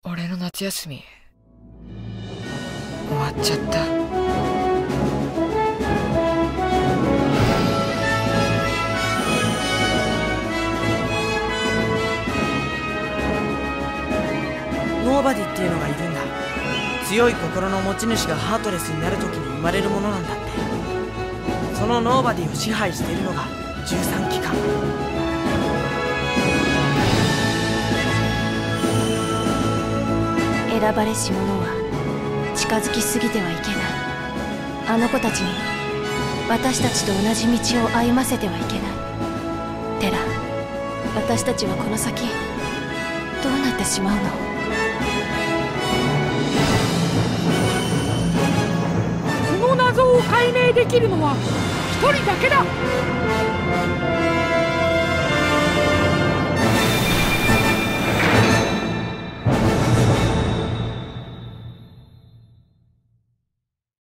俺の夏休み終わっちゃった。 ノーバディっていうのがいるんだ。強い心の持ち主がハートレスになる時に生まれるものなんだって。そのノーバディを支配しているのが13機関。 選ばれし者は近づきすぎてはいけない。あの子たちに私たちと同じ道を歩ませてはいけない。テラ、私たちはこの先どうなってしまうの？ この謎を解明できるのは一人だけだ。